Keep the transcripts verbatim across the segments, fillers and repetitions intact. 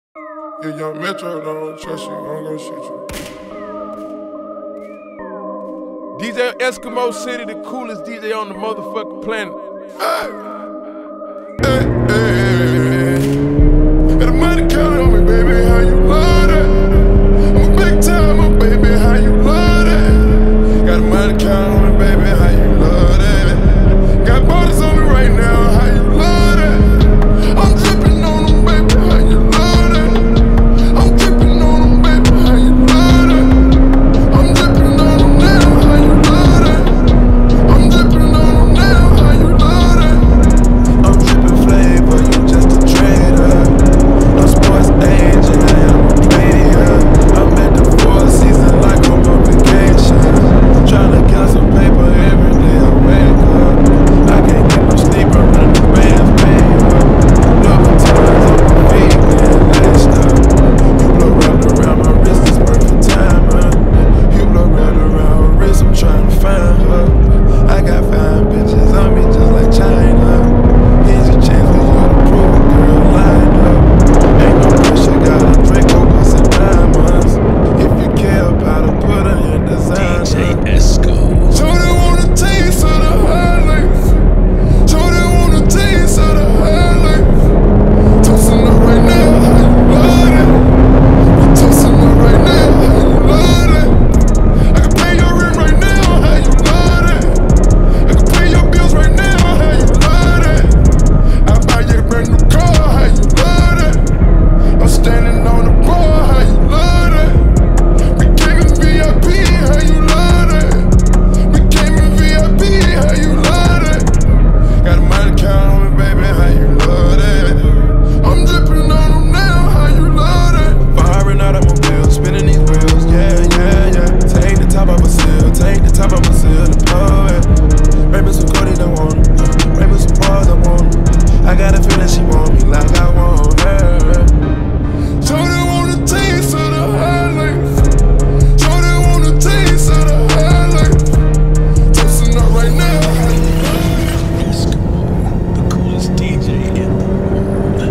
Yeah, young Metro don't trust you, I'm gonna shoot you. D J Eskimo City, the coolest D J on the motherfucking planet. Hey, hey, hey, hey. Got the money count on me, baby, how you love that? I'm a big timer, baby, how you love that? Got the money count on me, baby, how you love that? Got borders on me right now, how you love that? I'm dripping on them, baby, how you love that? I'm dripping on them, baby, how you love that? I'm dripping on them now, how you love that? I'm dripping on them now, how you love that? I'm dripping flavor, you just a trader. No sports agent, I am a player. I'm at the Four Seasons like I'm on vacation. Tryna count some paper every day I wake up. I can't get no sleep, I'm running the bands, baby. Double times on my feet, getting laced up. You blow right around my wrist, it's perfect time, huh? You blow right around her wrist, I'm trying to find her. I got fine bitches on me just like China. Here's your chance for you to prove a girl line up. Ain't no pressure, got a drink over some diamonds. If you care about her, put her in design. D J Esco. So they wanna taste of the highlights. So they wanna taste of the highlights. Toasting her right now, how you love it? We toasting her right now, how you love it? I can pay your rent right now, how you love it? I can pay your bills right now, how you love it? I buy you a brand new car, how you love it? I'm standing on the bar, how you love it? We came in V I P, how you love it? We came in V I P, how you love it? Got a money count on me, baby, how you love that? I'm dripping on them now, how you love that? Firing out of my wheels, spinning these wheels, yeah, yeah, yeah. Take the top off a seal, take the top off a seal, the poet. Rainbow some Cody that want it, rainbow some bars I want it. I got a feeling she want me like I want her. So they wanna taste of the highlights. So they wanna taste of the highlights. Toasting up right now. Eskimo, the coolest D J in the world.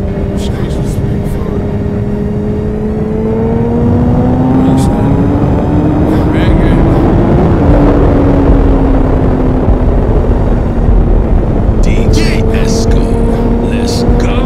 D J Esco, let's go.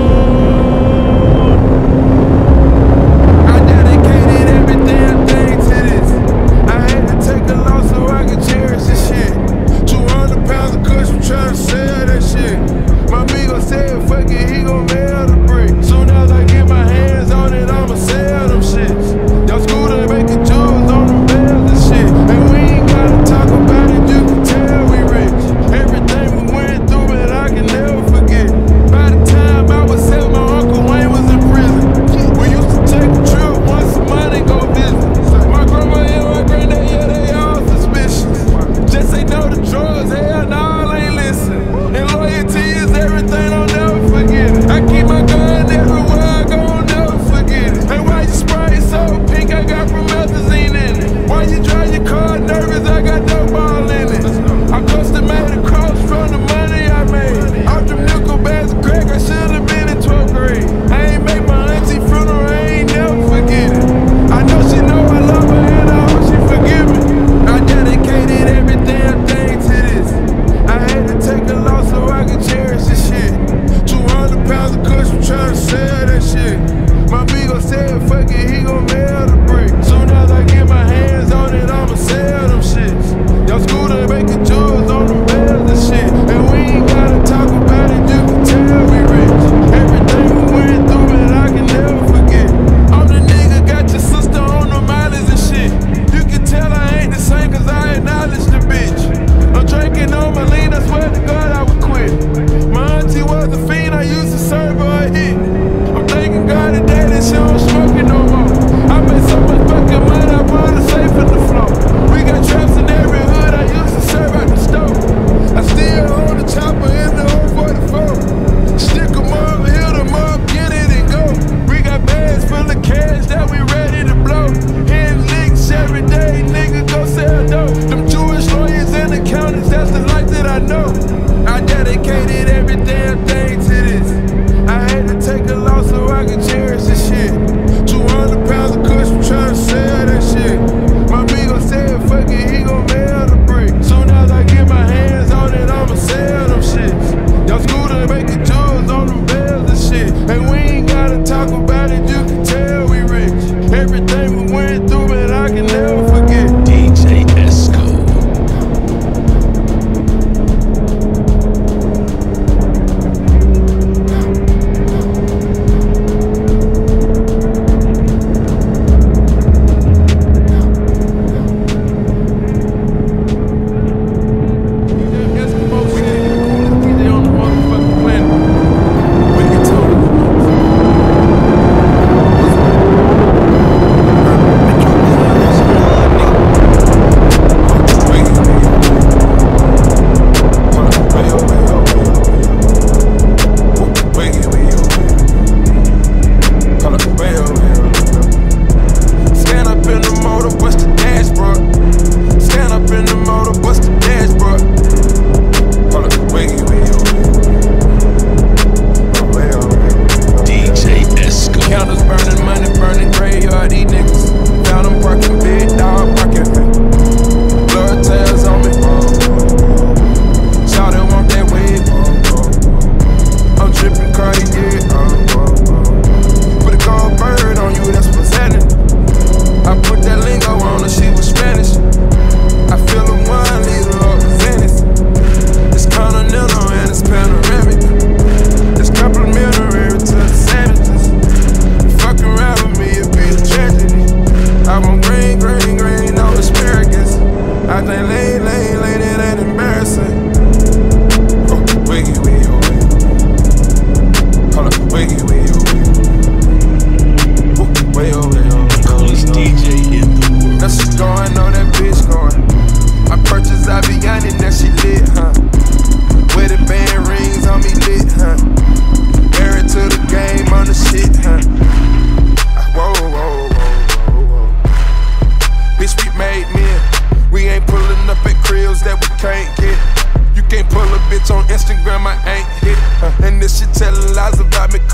I dedicated every damn thing to this. I had to take a loss so I could cherish this shit. two hundred pounds of cushion trying to sell that shit. My amigo said, fuck it, he gon' mail the brick. Soon as I get my hands on it, I'ma sell them shits. Y'all scooter making jewels on them bells and shit. And we ain't gotta talk about it, you can tell we rich. Everything we went through, man, I can never forget. By the time I was seven, my Uncle Wayne was in prison. We used to take a trip once a month and go visit. My grandma and my granddad, yeah, they all suspicious. Just say no to drugs, hell no, I ain't listen. And loyalty is everything, I'll never forget it. I keep my gun everywhere I go, I'll never forget it. Hey, why you spray so pink? I got promethazine in it. Why you drive your car nervous? I got dope ball in it. I custom made a cross from the money I made. Out them nickel bags of crack, I should've been in twelfth grade. I ain't make my auntie funeral, I ain't never forget it. I know she know I love her and I hope she forgive me. I dedicated every damn thing to this. I had to take a loss so I could cherish this shit. two hundred pounds of cushion trying to sell that shit. My amigo said, fuck it, he gon' mail the brick. Soon as I get my hands on it, I'ma sell them shits. Y'all scooter making jewels on them bells and shit. And we ain't gotta talk about it, you can tell we rich. Everything we went through, man, I can never forget. I'm the nigga, got your sister on the mileage and shit. You can tell I ain't the same cause I acknowledge the bitch. I'm drinking on my lean, I swear to God I would quit. My auntie was a fiend, I used to serve her a hit. I'm thanking God today that she don't smoke it no more. I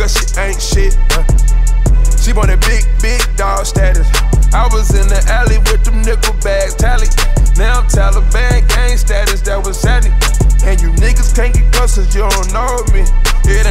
shit ain't shit. Uh. She wanted big, big dog status. I was in the alley with them nickel bags, tally. Now I'm Taliban gang status, that was sadly. And you niggas can't get close 'cause you don't know me. It